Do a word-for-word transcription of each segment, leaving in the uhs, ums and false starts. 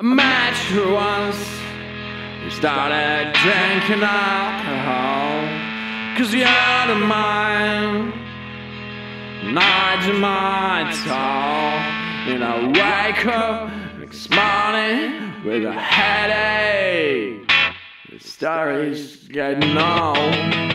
I met her once. We started drinking alcohol, 'cause you're the mine, not my tall. And I wake up next morning with a headache. The story's getting old.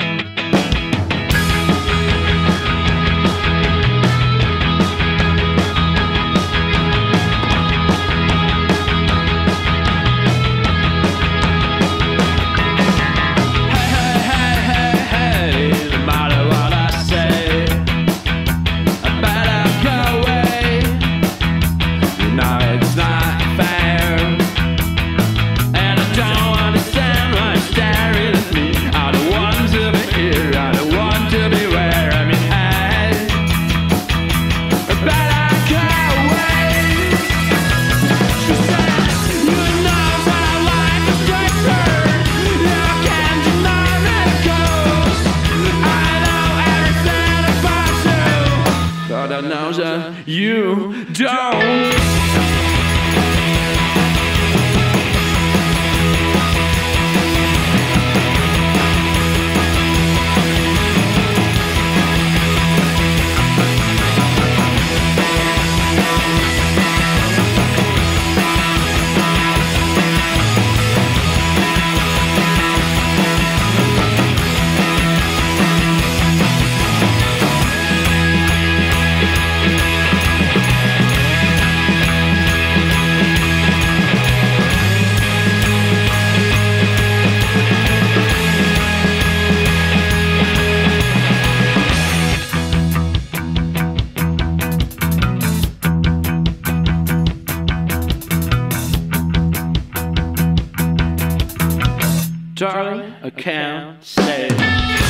But I know that you don't. Darling, I can't stay.